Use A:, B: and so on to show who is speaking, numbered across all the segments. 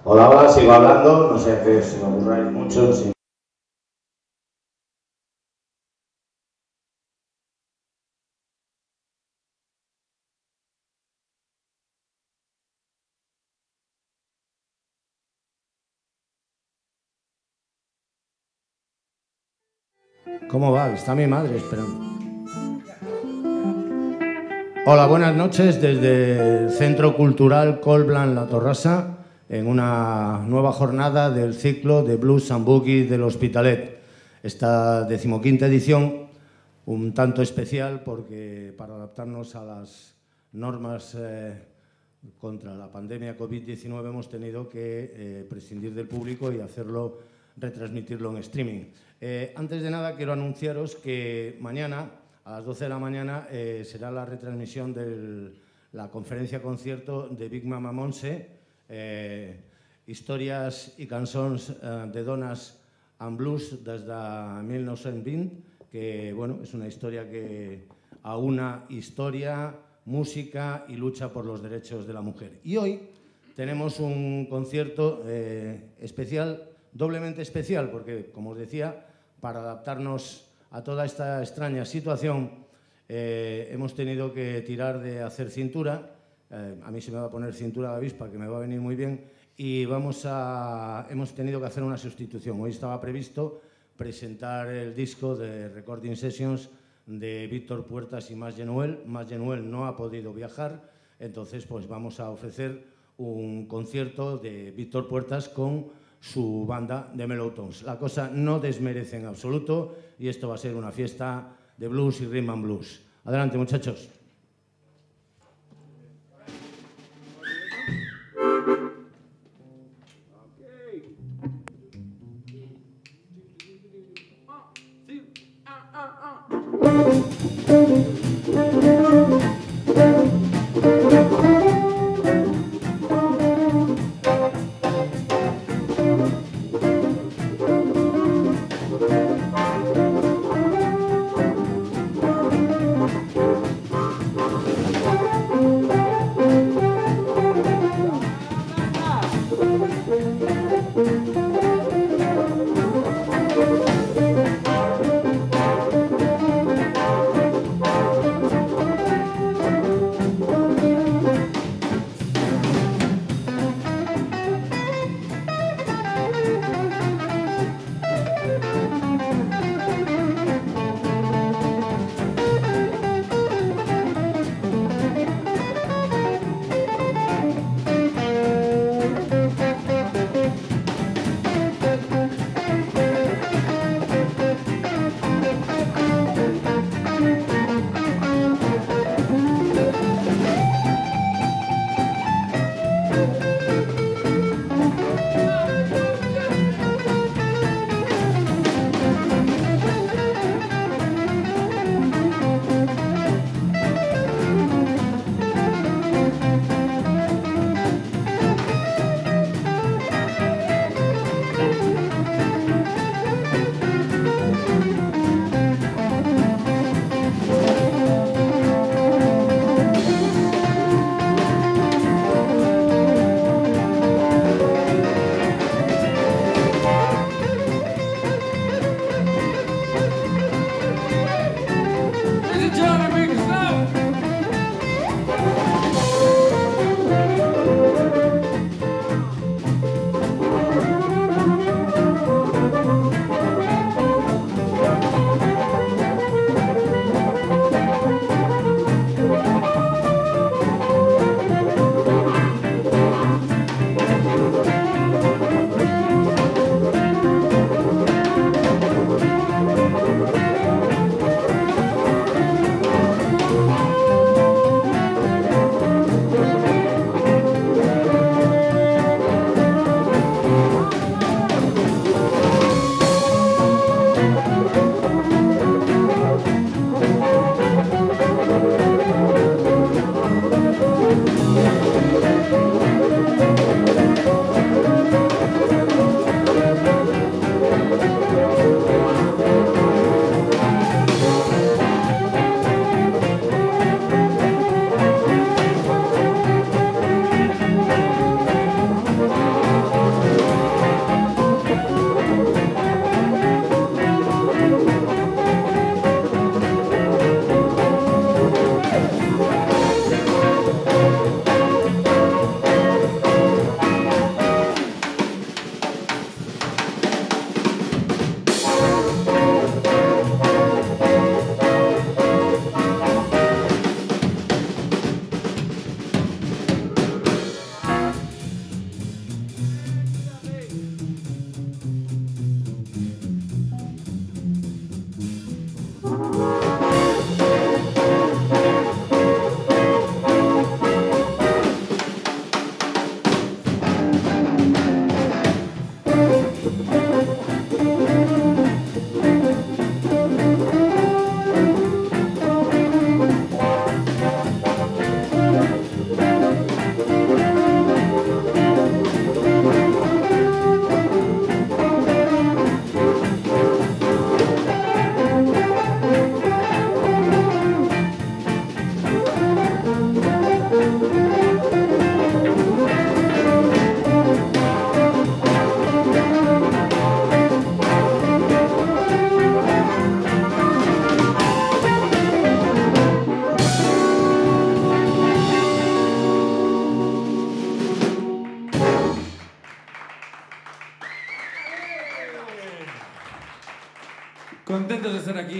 A: Hola, hola, sigo hablando, no sé que si me aburráis mucho. Si...
B: ¿Cómo va? Está mi madre esperando. Hola, buenas noches desde el Centro Cultural Colblan La Torrasa en una nueva jornada del ciclo de Blues and Boogie del Hospitalet. Esta 15ª edición, un tanto especial porque para adaptarnos a las normas contra la pandemia COVID-19 hemos tenido que prescindir del público y retransmitirlo en streaming. Antes de nada quiero anunciaros que mañana a las 12 de la mañana será la retransmisión de la conferencia-concierto de Big Mama Monse, Historias y cançons de dones en blues desde 1920, que bueno, es una historia que aúna historia, música y lucha por los derechos de la mujer. Y hoy tenemos un concierto especial, doblemente especial, porque, como os decía, para adaptarnos a toda esta extraña situación hemos tenido que tirar de hacer cintura. A mí se me va a poner cintura de avispa, que me va a venir muy bien, y hemos tenido que hacer una sustitución. Hoy estaba previsto presentar el disco de Recording Sessions de Víctor Puertas y Mas Genuel. Mas Genuel no ha podido viajar, entonces pues vamos a ofrecer un concierto de Víctor Puertas con su banda de Mellowtones. La cosa no desmerece en absoluto y esto va a ser una fiesta de blues y rhythm and blues. Adelante, muchachos.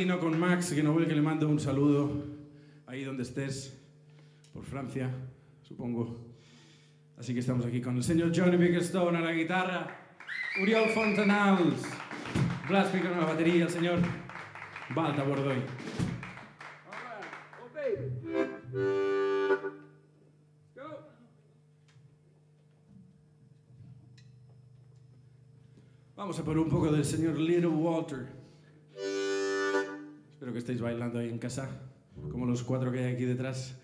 C: vino con Max, que no vuelve, que le mando un saludo ahí donde estés, por Francia, supongo. Así que estamos aquí con el señor Johnny Bickerstone a la guitarra, Oriol Fontanals, Blas Pico a la batería, el señor Balta Bordoy. Vamos a por un poco del señor Little Walter. Espero que estéis bailando ahí en casa, como los 4 que hay aquí detrás.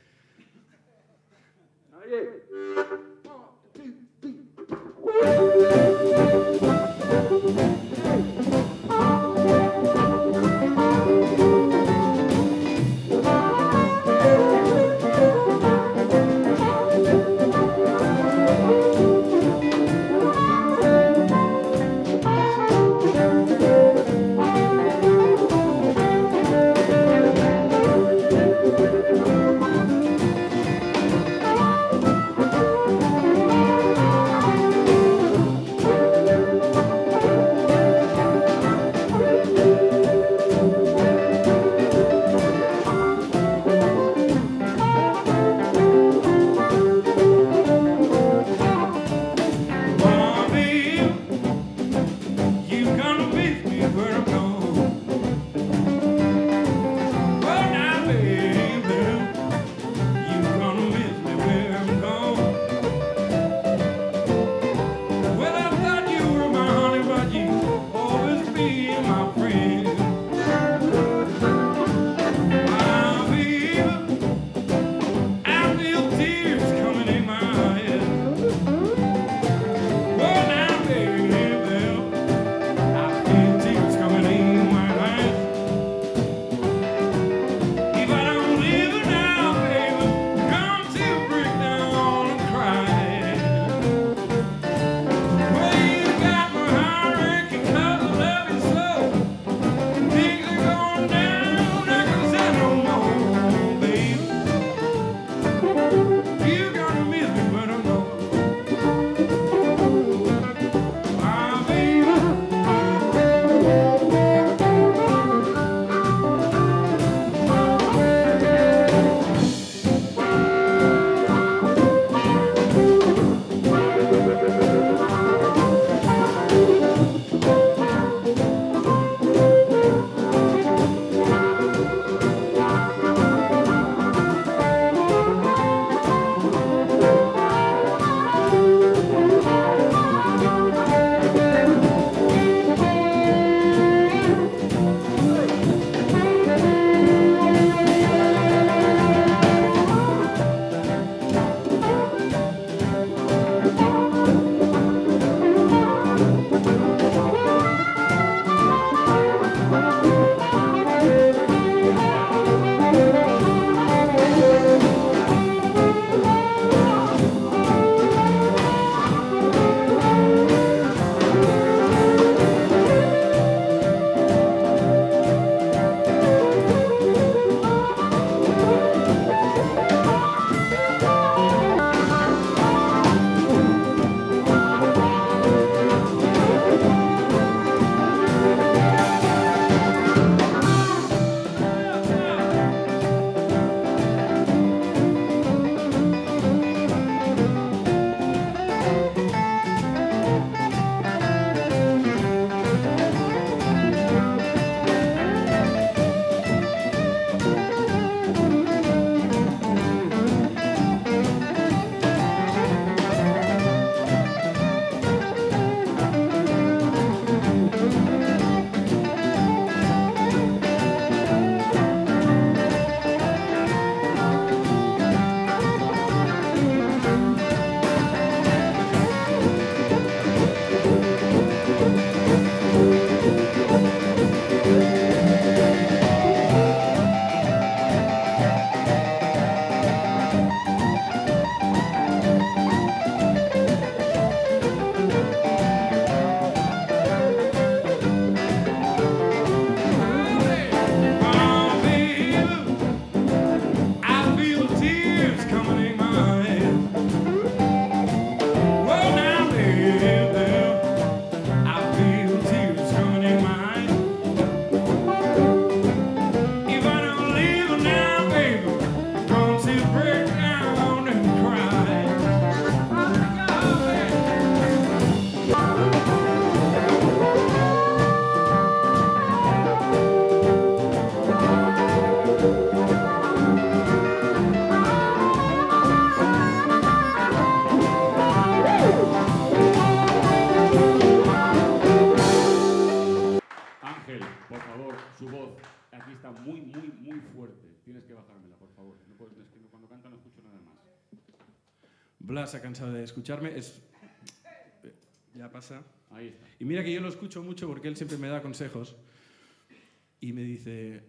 D: aquí está muy, muy, muy fuerte. Tienes que bajármela, por favor. No puedo, es que cuando canta no escucho nada más.
C: Blas ha cansado de escucharme. Ya pasa.
D: Ahí está.
C: Y mira que yo lo escucho mucho porque él siempre me da consejos. Y me dice...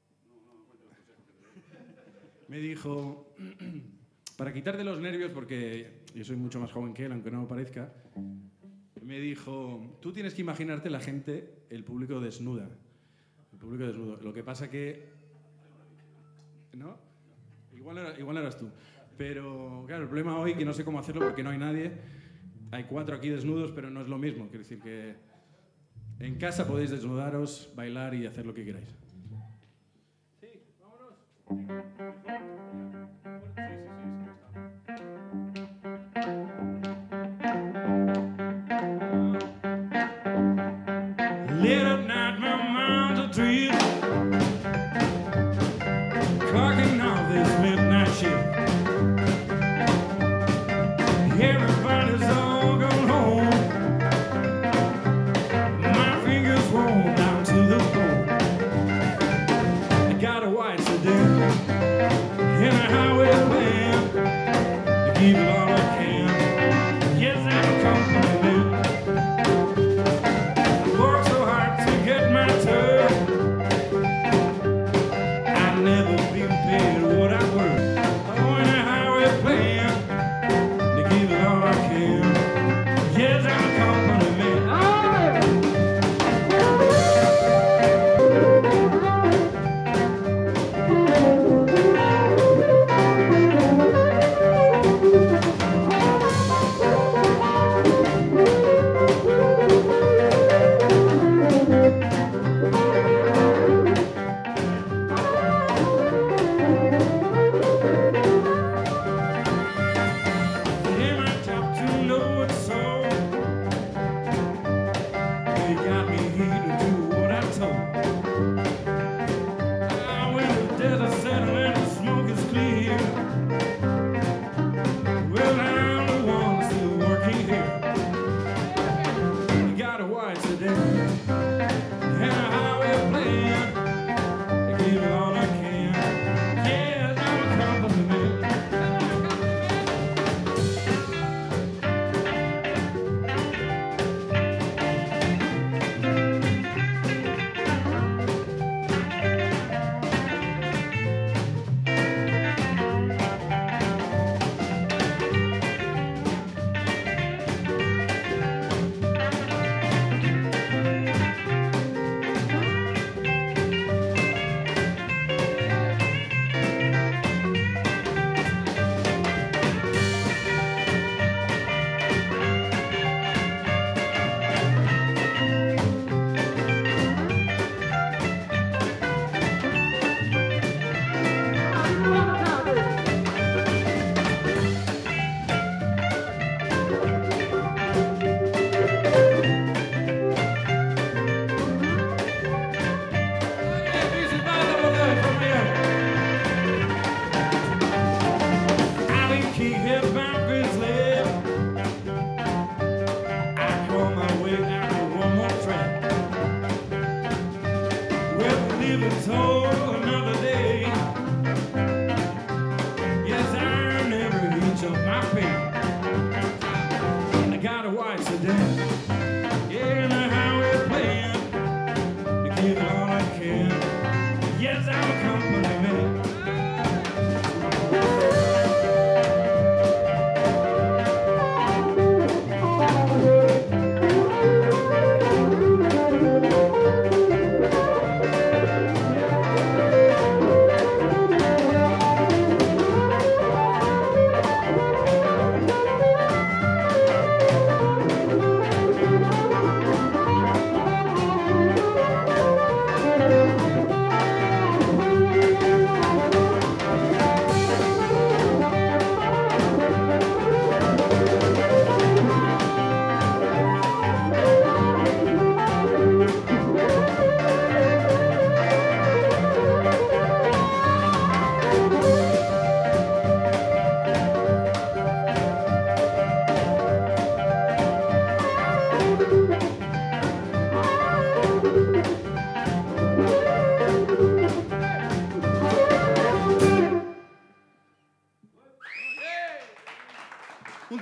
C: Me dijo... Para quitarte los nervios, porque yo soy mucho más joven que él, aunque no lo parezca, me dijo, tú tienes que imaginarte la gente, el público desnuda. El público desnudo. Lo que pasa que... ¿No? Igual eras tú. Pero, claro, el problema hoy es que no sé cómo hacerlo porque no hay nadie. Hay 4 aquí desnudos, pero no es lo mismo. Quiero decir que en casa podéis desnudaros, bailar y hacer lo que queráis. Sí, vámonos. Late at night, my mind's a dream, clocking off this midnight shift. Everybody's all gone home. My fingers roll down to the floor. I got a white sedan and a highway plan to keep it all I can. Yes, I'm a company man.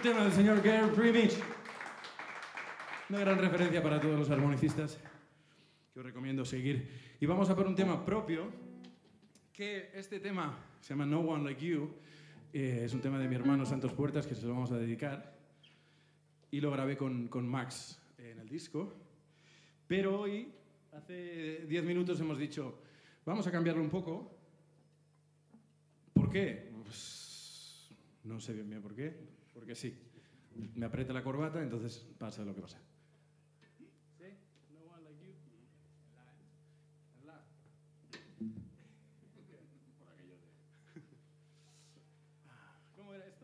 C: tema del señor Gary Primich. Una gran referencia para todos los armonicistas que os recomiendo seguir. Y vamos a por un tema propio, que este tema se llama No One Like You. Es un tema de mi hermano Santos Puertas que se lo vamos a dedicar. Y lo grabé con Max en el disco. Pero hoy, hace 10 minutos, hemos dicho, vamos a cambiarlo un poco. ¿Por qué? Pues no sé bien por qué. Porque sí. Me aprieta la corbata, entonces pasa lo que pasa. ¿Sí? No one like you. En la. Por aquello de... ¿Cómo era esto?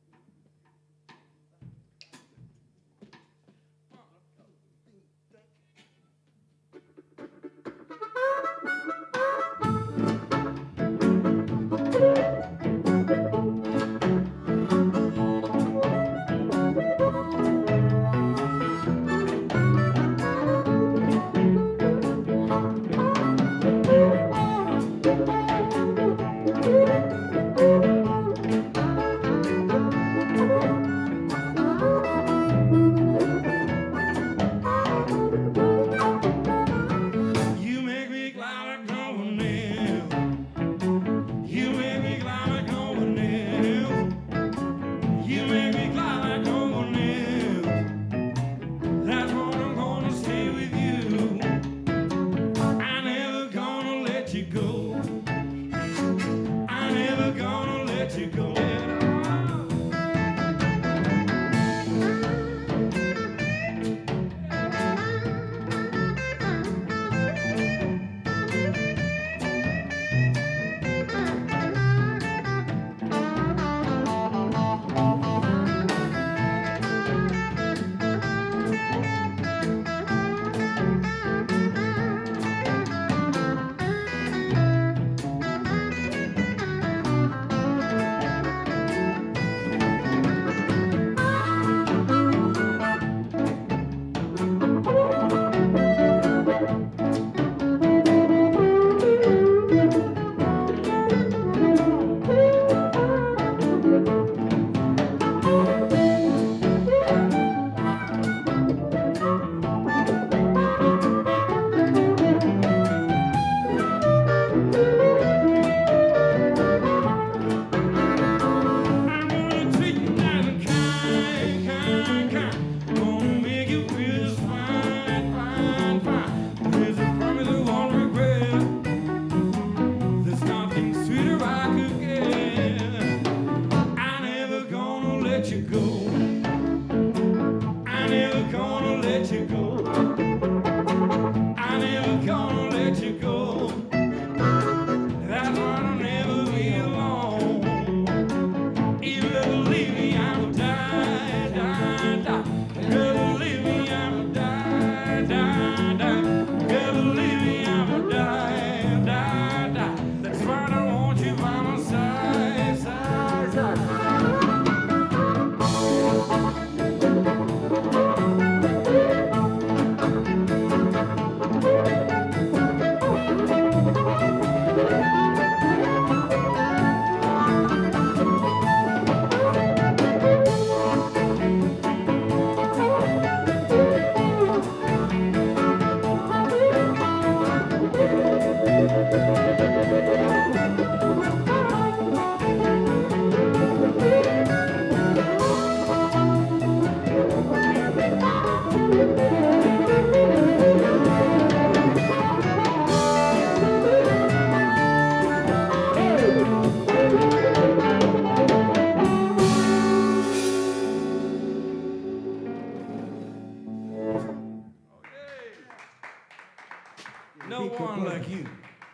C: No one like you.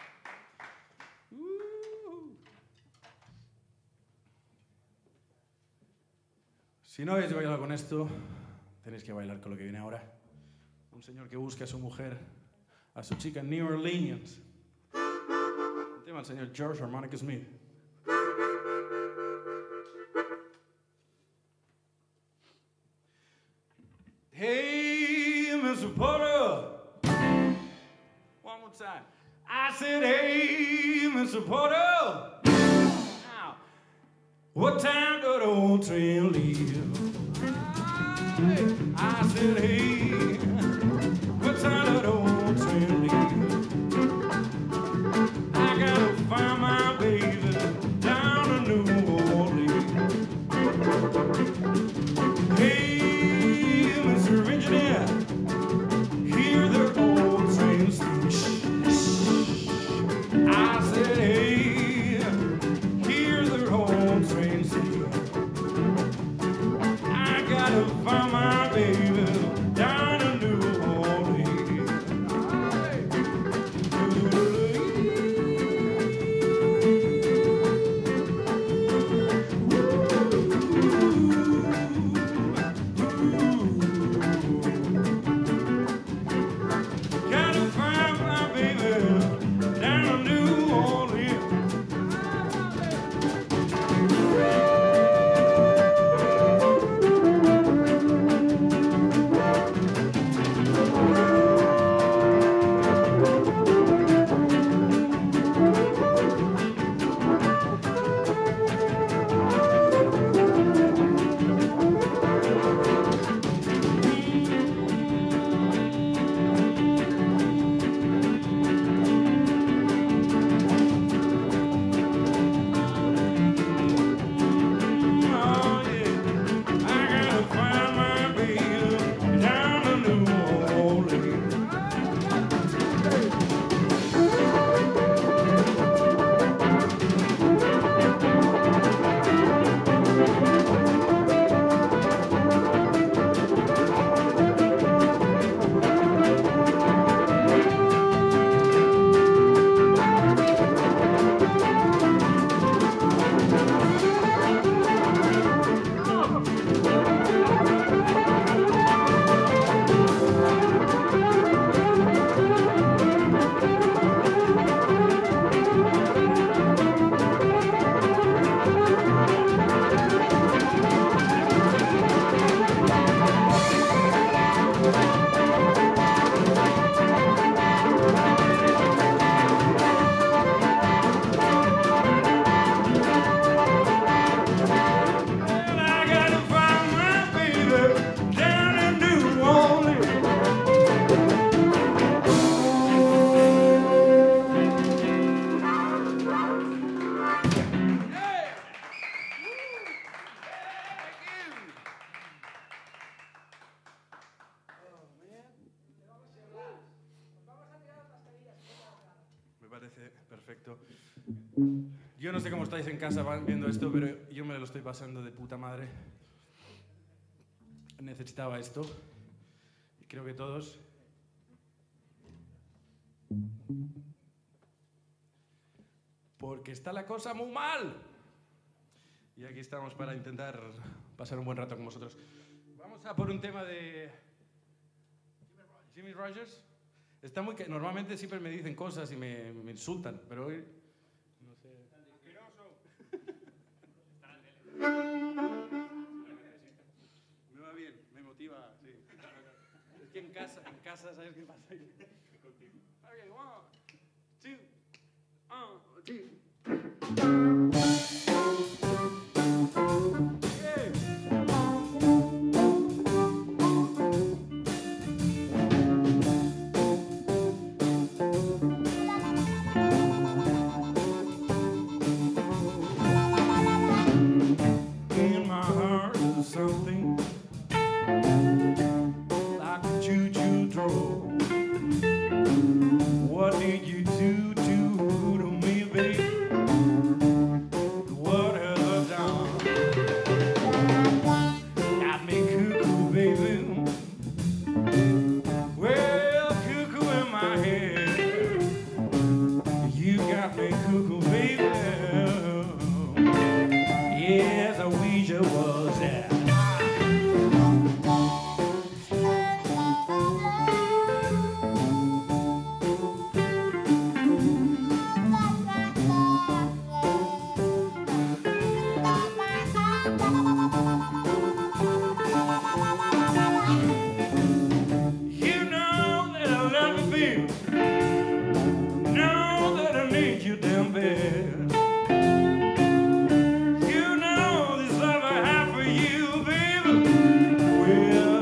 C: Si no habéis bailado con esto, tenéis que bailar con lo que viene ahora. Un señor que busca a su mujer, a su chica en New Orleans. El tema del señor George Harmonica Smith. Hey, Mr. Porter. One more time. I said, hey, Mr. Porter. Now, what time did the old train leave? I said, hey, what's that old train leave? I gotta find my baby down to New Orleans. Hey, Mr. Engineer, hear the old train speak. I said, hey, hear the old train speak. I gotta find my baby down in New Orleans. Gotta find my baby down in New Orleans. Oh yeah, I gotta find my baby down in New Orleans. Well, I gotta find my baby down in New Orleans. Me parece perfecto. Yo no sé cómo estáis en casa viendo esto, pero yo me lo estoy pasando de puta madre. Necesitaba esto. Y creo que todos. Porque está la cosa muy mal. Y aquí estamos para intentar pasar un buen rato con vosotros. Vamos a por un tema de Jimmy Rogers. Está muy normalmente siempre me dicen cosas y me insultan, pero hoy no sé. Me va bien, me motiva, sí. Es que en casa, ¿sabes qué pasa? Okay, 1, 2, 2. In my heart is something like a choo-choo drawer. What did you do to me, baby? What have I done? Got me cuckoo, baby. Well, cuckoo in my head. You got me cuckoo, baby. Yes, I wish I was there. You know that I love you, baby. Know that I need you damn bad. You know this love I have for you, baby. Well,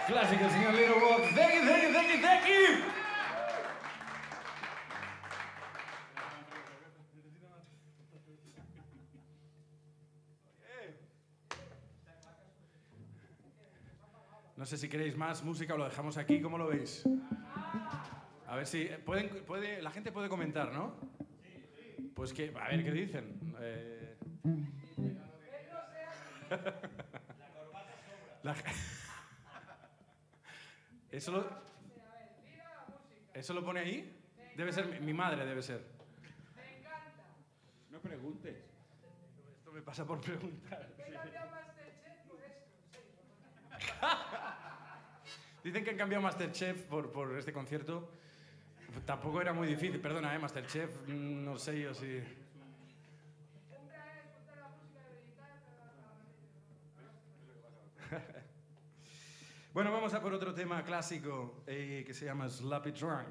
C: Clásico, el señor Little Walk. Thank you, thank you, thank you, thank you. No sé si queréis más música o lo dejamos aquí, ¿cómo lo veis? A ver si la gente puede comentar, ¿no? Pues que, a ver, ¿qué dicen? ¿Eso lo pone ahí? Debe ser mi madre, debe ser.
E: Me encanta.
D: No preguntes.
C: Esto me pasa por preguntar.
E: ¿Qué cambió Masterchef por esto?
C: Dicen que han cambiado Masterchef por este concierto. Tampoco era muy difícil, perdona, Masterchef, no sé yo si... Bueno, vamos a por otro tema clásico que se llama Sloppy Drunk.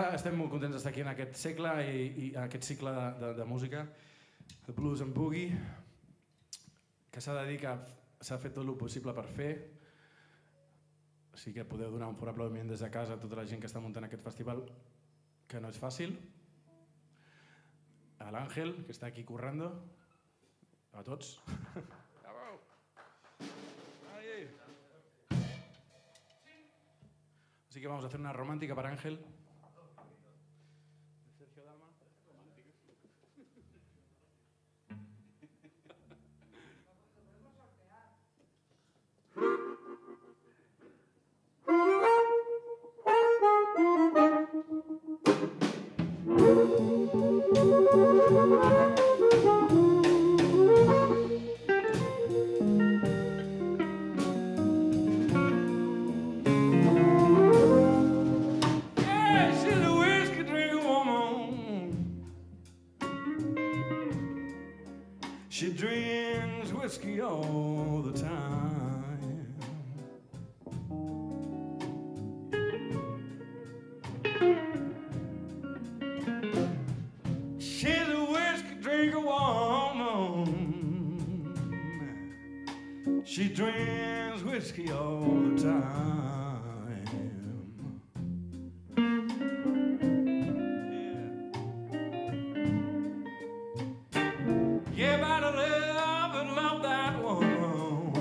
C: estem molt contents d'estar aquí en aquest segle i en aquest cicle de música, de blues and boogie, que s'ha de dir que s'ha fet tot el possible per fer. Així que podeu donar un fort aplaudiment des de casa a tota la gent que està muntant aquest festival, que no és fàcil. A l'Àngel, que està aquí currando. A tots. Así que vamos a hacer una romántica para Ángel. Sergio Dalma. She drinks whiskey all the time. She's a whiskey drinker woman. She drinks whiskey all the time. Yeah, but I love that woman,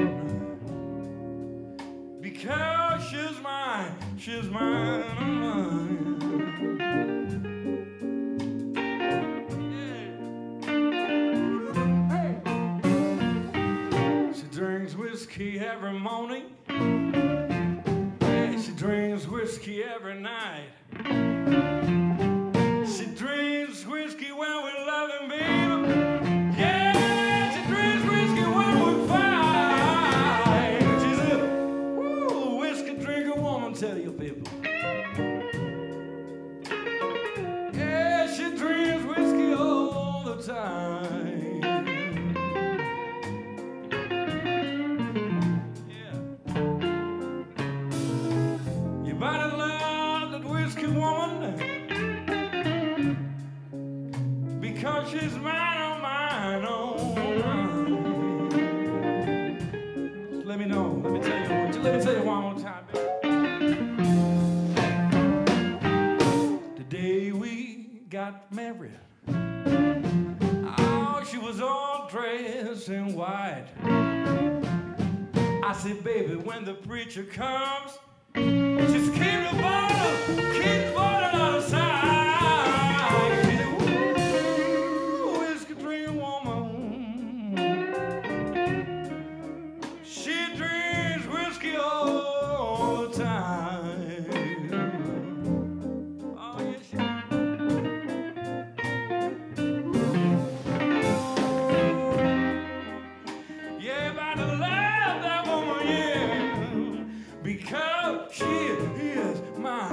C: because she's mine, Yeah. Hey. She drinks whiskey every morning. Yeah, she drinks whiskey every night. She drinks whiskey when we're loving, baby. Tell you people. Yeah, she drinks whiskey all the time. Yeah. You better love that whiskey woman, because she's mine, oh mine, oh mine. Let me know. Let me tell you one more time, baby. Got married. Oh, she was all dressed in white. I said, baby, when the preacher comes, just keep the bottle out of sight. She said, ooh, whiskey drinking woman. She drinks whiskey all the time. Because she is mine.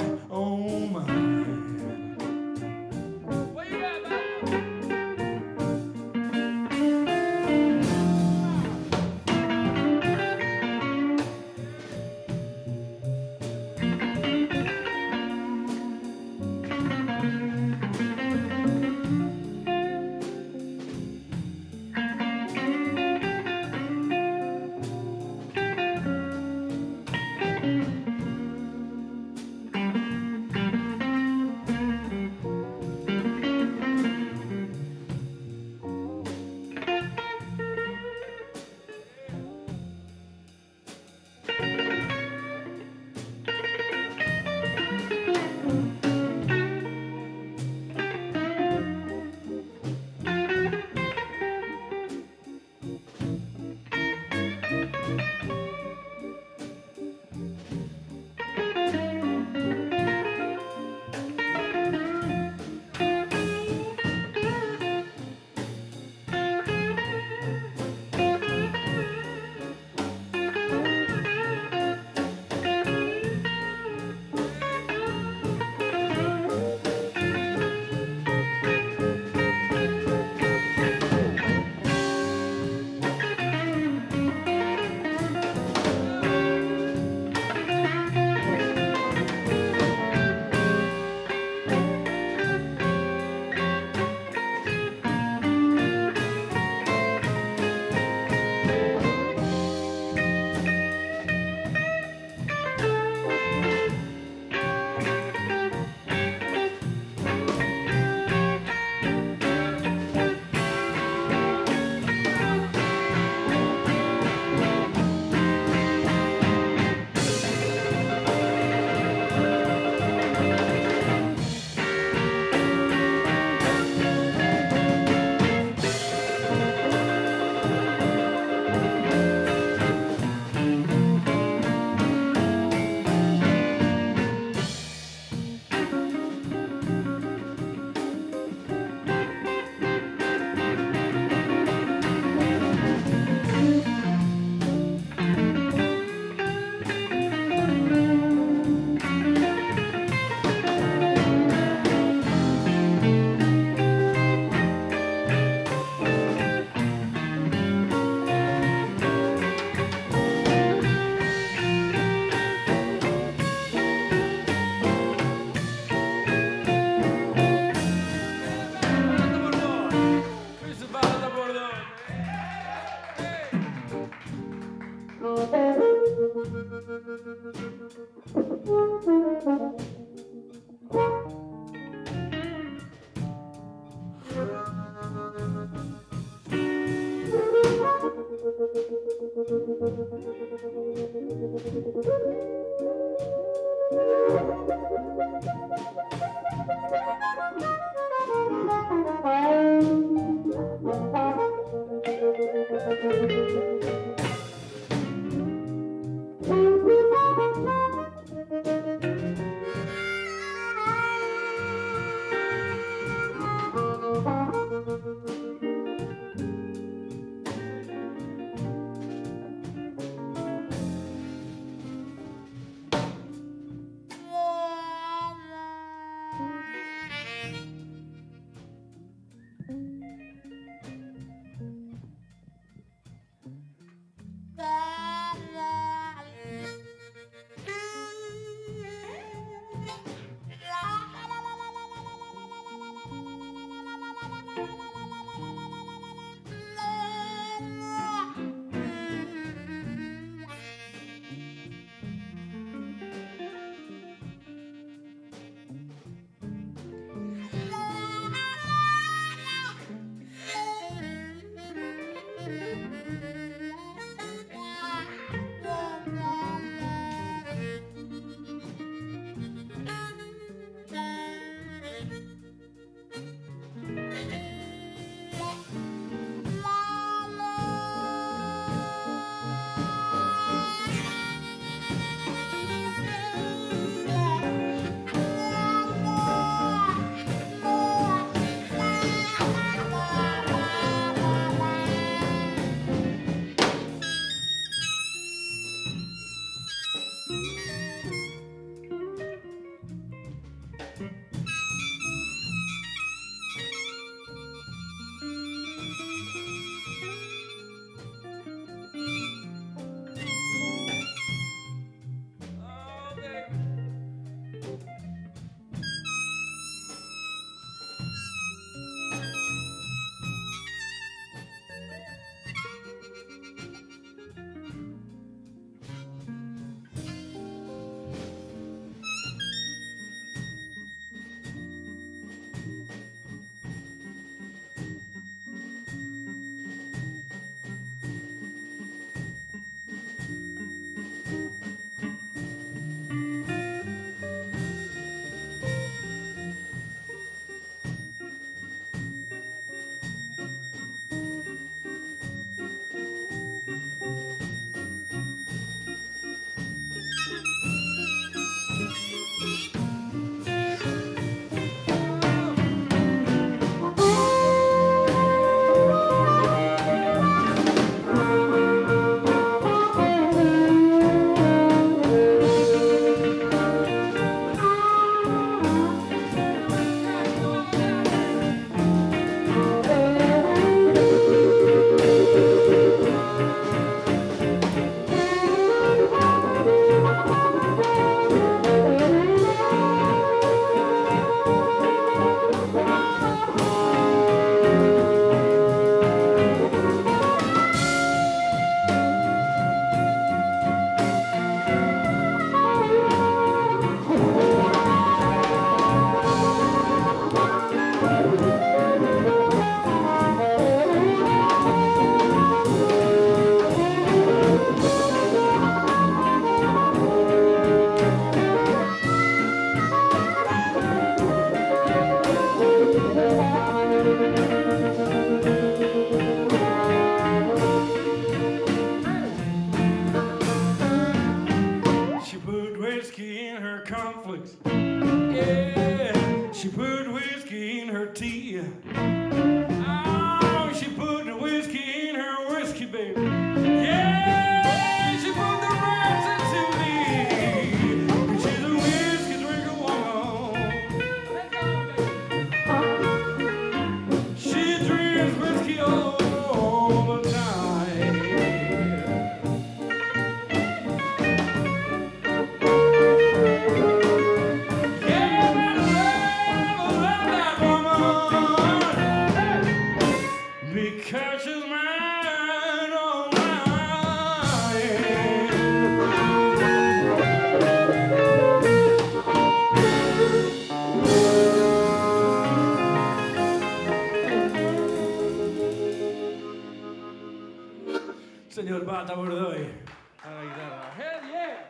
C: Señor Bata Bordoy a la guitarra. Hell yeah!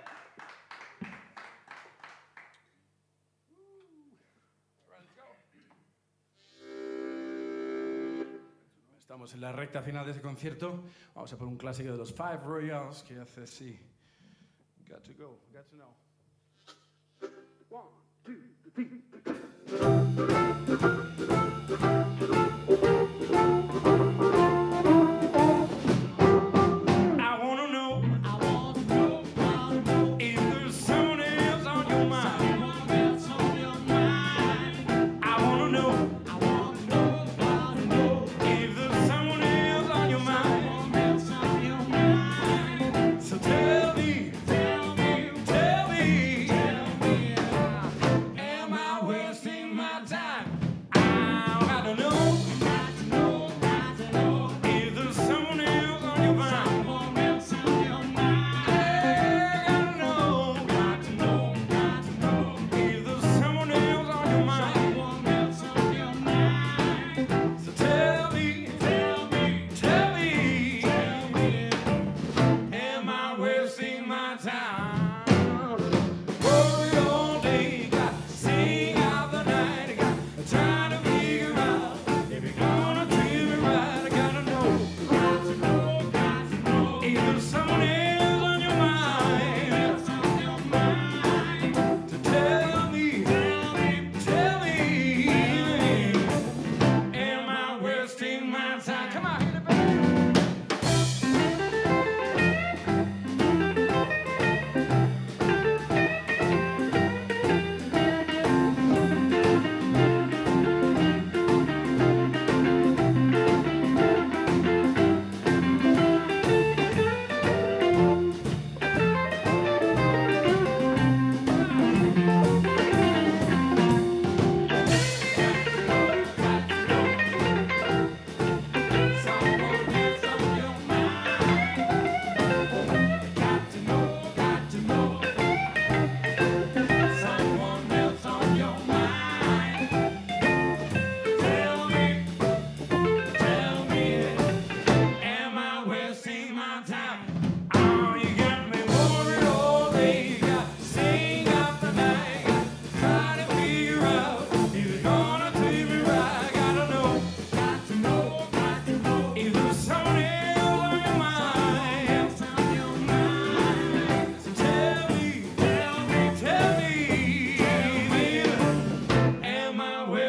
C: Estamos en la recta final de ese concierto. Vamos a por un clásico de los Five Royals que hace así. Got to go, got to know. 1, 2, 3.
F: Am I wasting my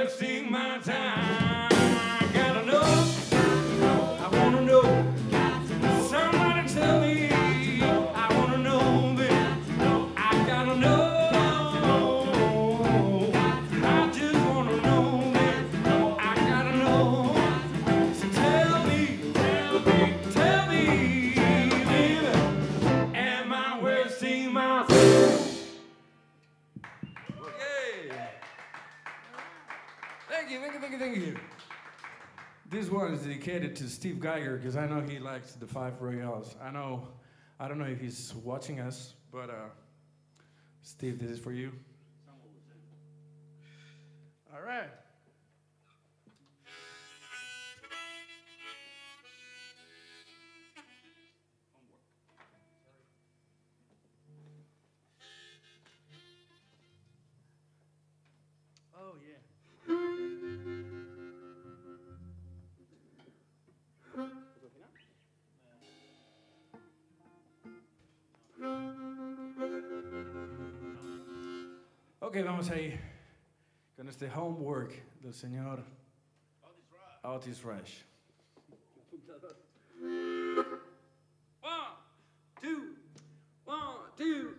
C: wasting my time. I gotta know, I wanna know. Somebody tell me, I wanna know, baby. I gotta know. I just wanna know, baby. I gotta know. So tell me, baby, am I wasting my time? Thank you. This one is dedicated to Steve Geiger because I know he likes the Five Royales. I don't know if he's watching us, but Steve, this is for you. All right. Oh yeah. Ok, vamos ahí con este homework del señor Otis Rush. 1, 2, 1, 2,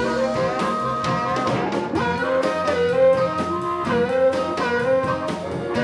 C: 1.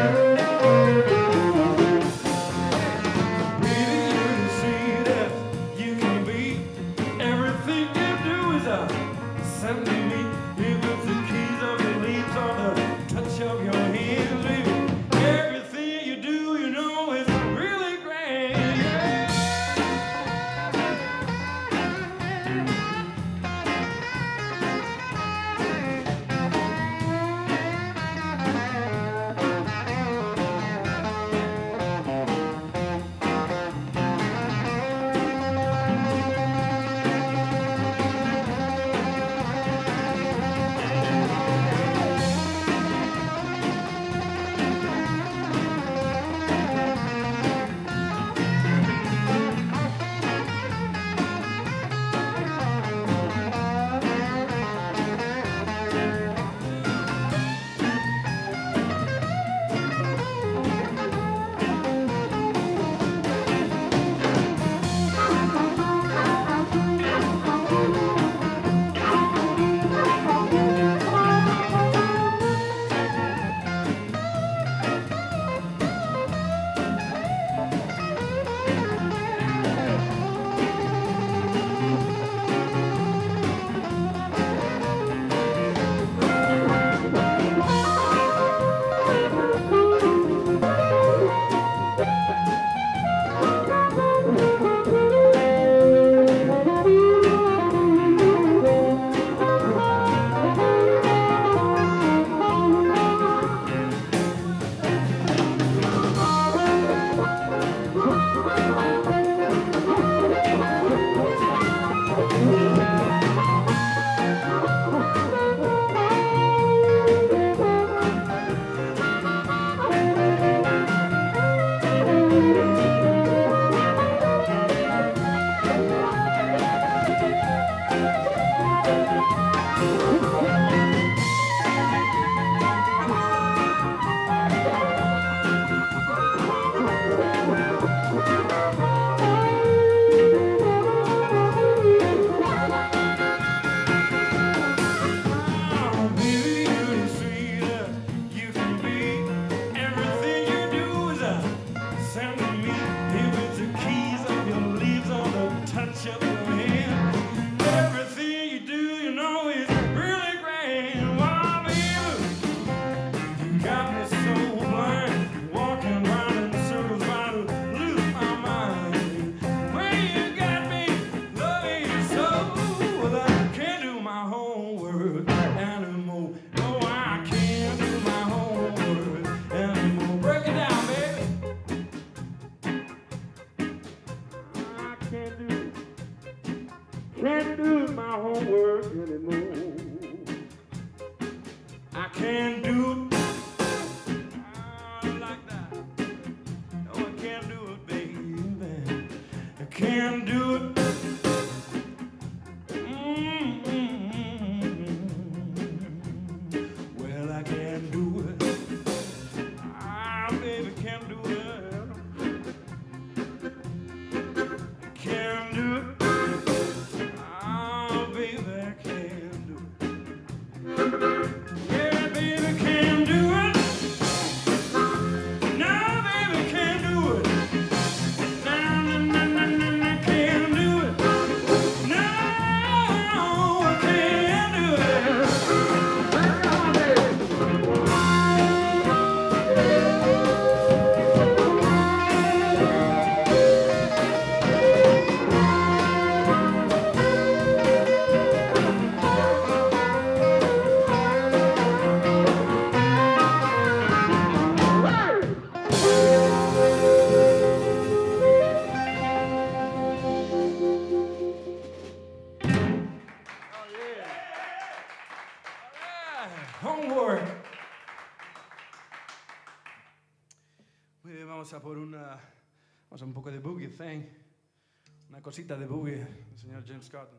C: vamos a por un poco de boogie thing. Una cosita de boogie, el señor James Cotton.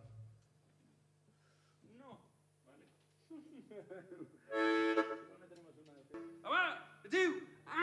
C: No, vale. One, two.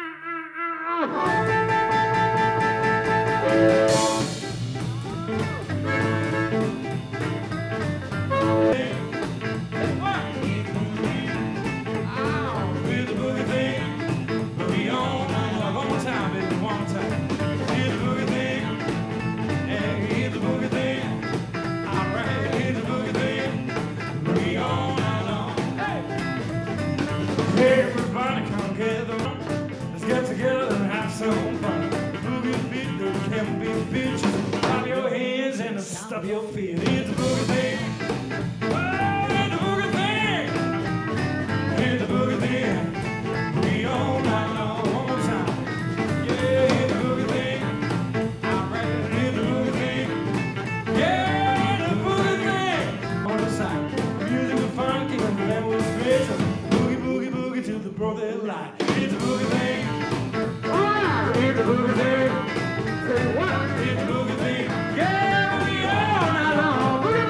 C: Everybody come together, let's get together and have some fun. The boogie beat, there can be bitches. Clap your hands and stop your feet. It's the boogie thing. Oh, it's the boogie thing. It's the boogie thing. We all night long, one more time. Yeah, it's the boogie thing. I'm ready. It's the boogie thing. Yeah, it's the boogie thing. On the side, music was funky and that was special. To the broad light. It's a boogie thing. It's a boogie thing. Say what? It's a boogie thing. Yeah, we all night long. Boogie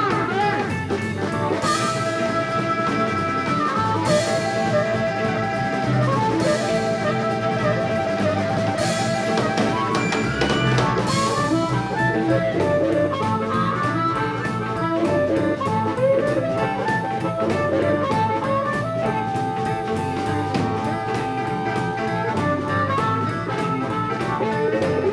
C: boogie thing.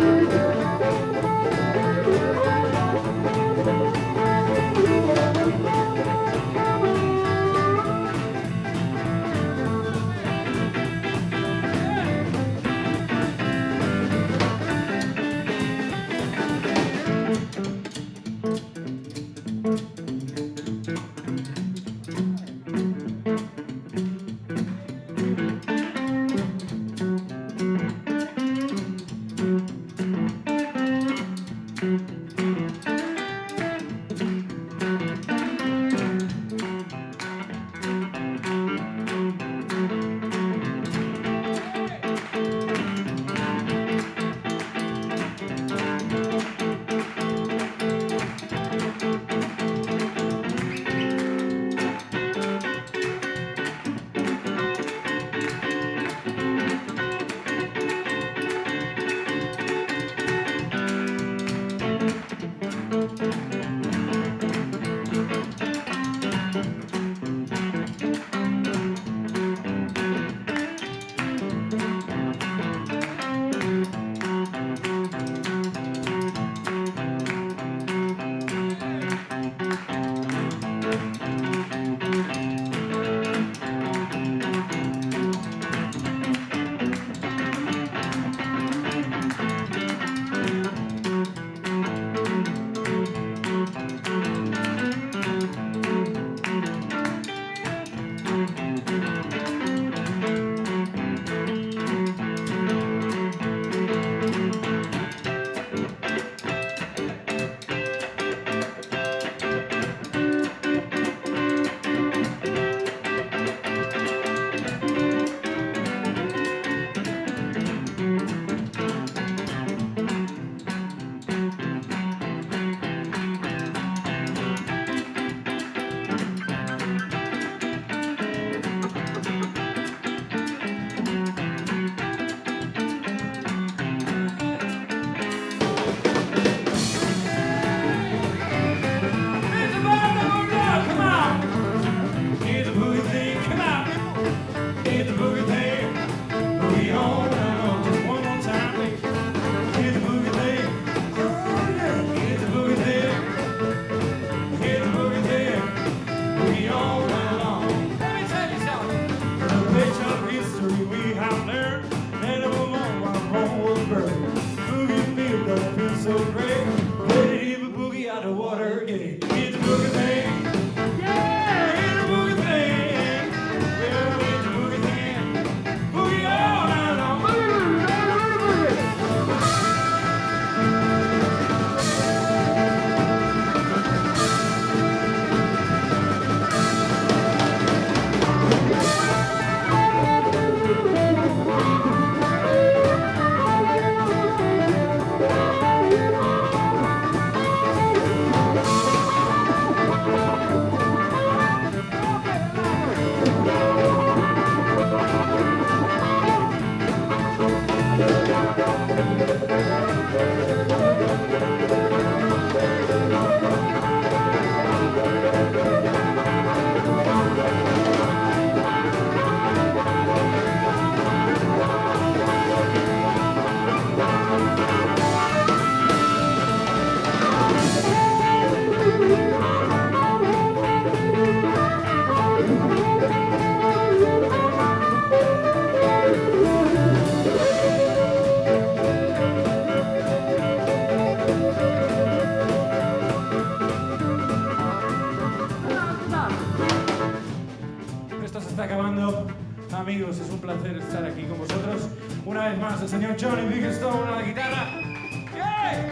C: estar aquí con vosotros. Una vez más, el señor Johnny Bigglestone a la guitarra. ¡Yeah!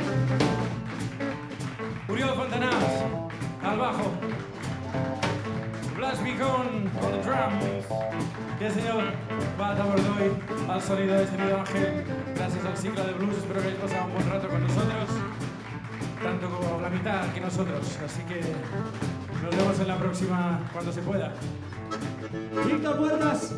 C: Uriol Fontanals al bajo. Blas Vicón on the drums. Y el señor Bata Bordoy al sonido de Sonido Ángel. Gracias al ciclo de blues, espero que hayáis pasado un buen rato con nosotros. Tanto como la mitad que nosotros. Así que nos vemos en la próxima cuando se pueda. Víctor Puertas.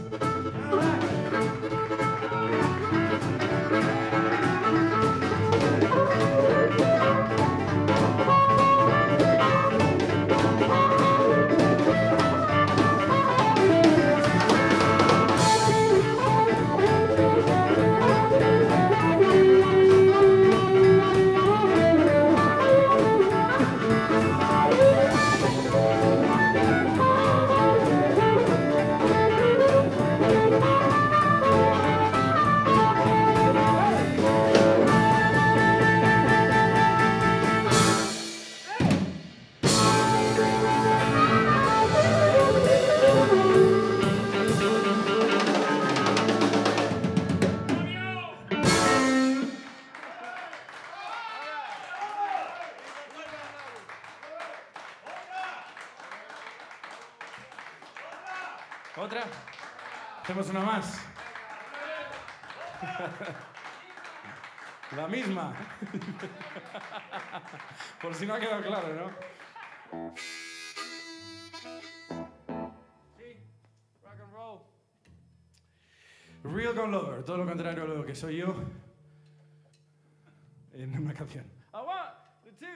C: ¿Otra? Hacemos una más. La misma. Por si no ha quedado claro, ¿no? Sí, rock and roll. Real Gun Lover, todo lo contrario a lo que soy yo en una canción. A one, a two,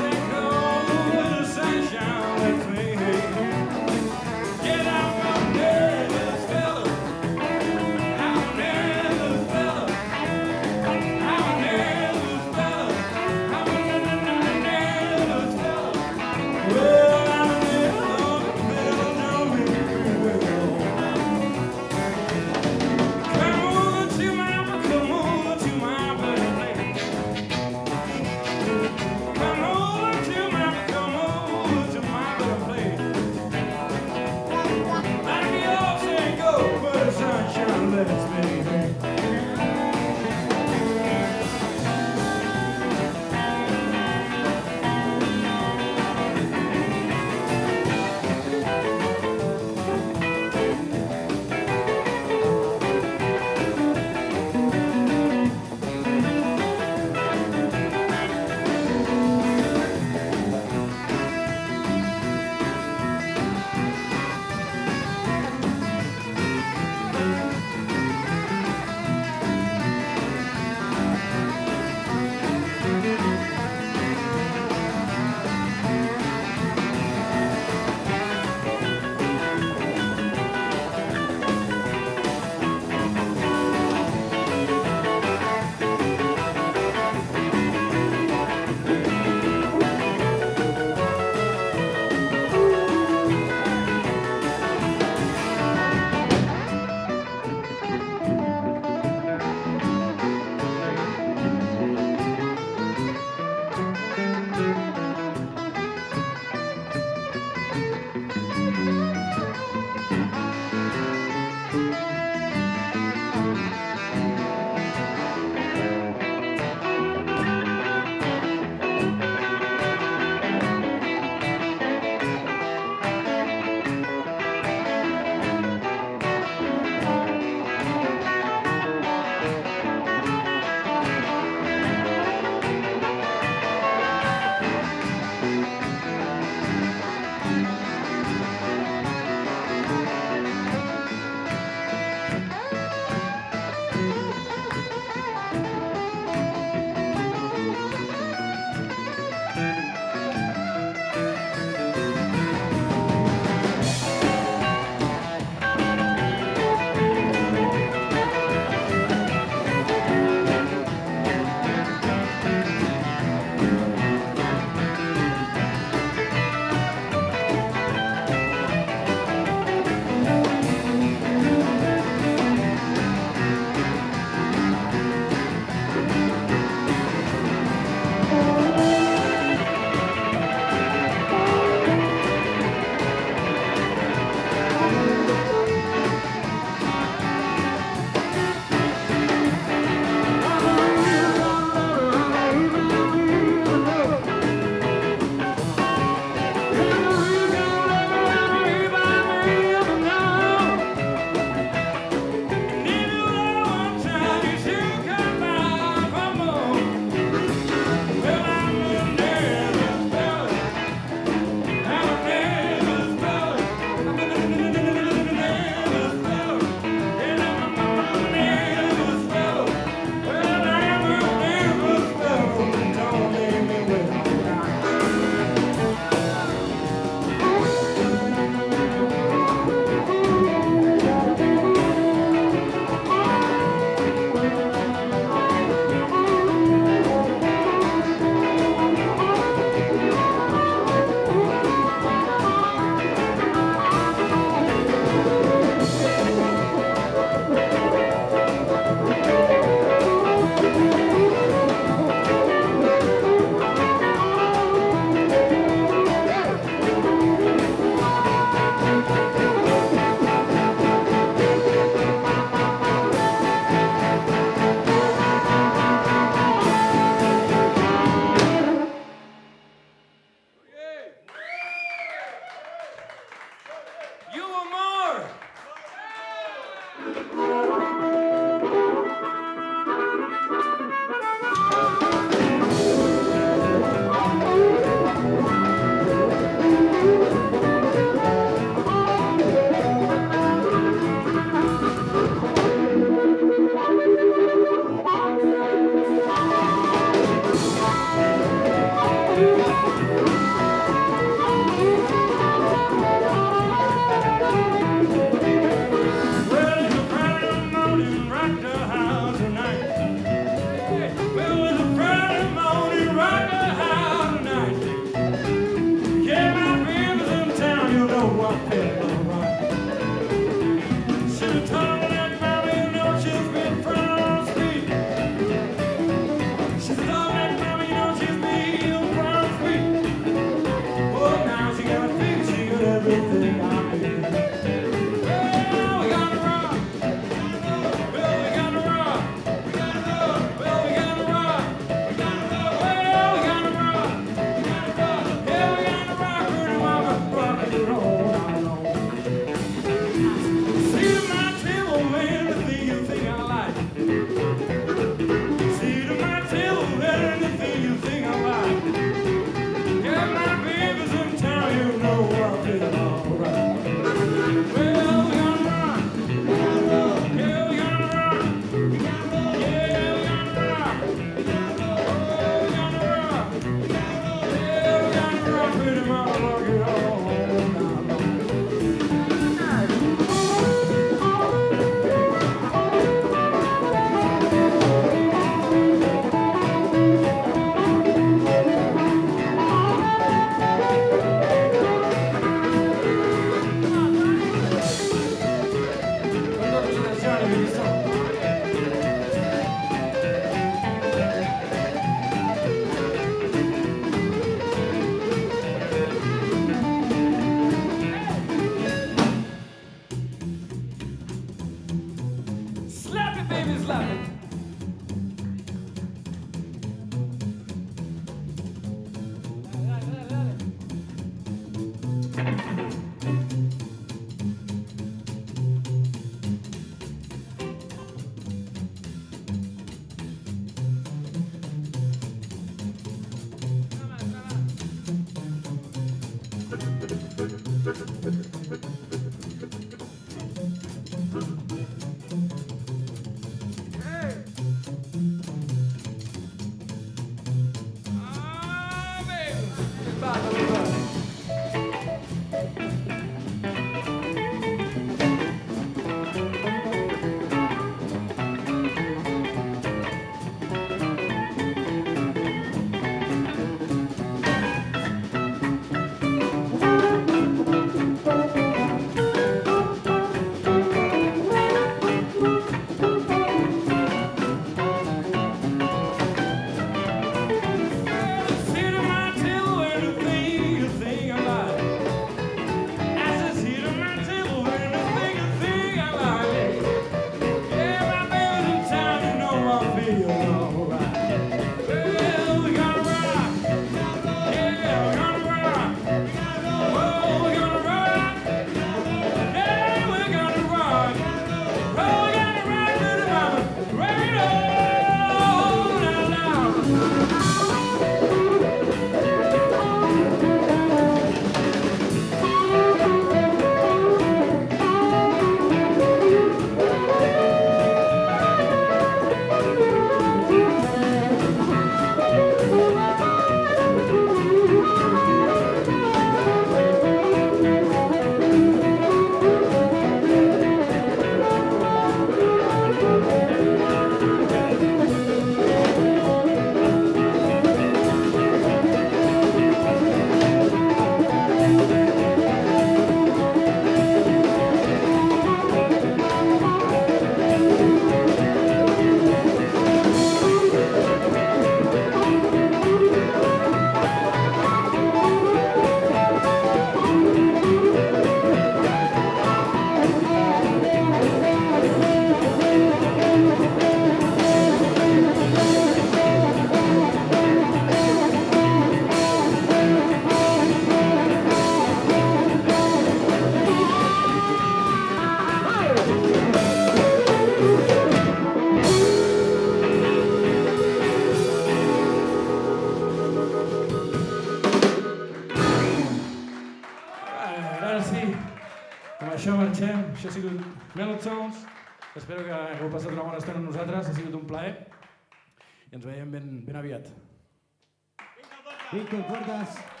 C: això marxem, això ha sigut Mellowtones, espero que hagueu passat una bona estona amb nosaltres, ha sigut un plaer i ens veiem ben aviat.
F: Víctor Puertas.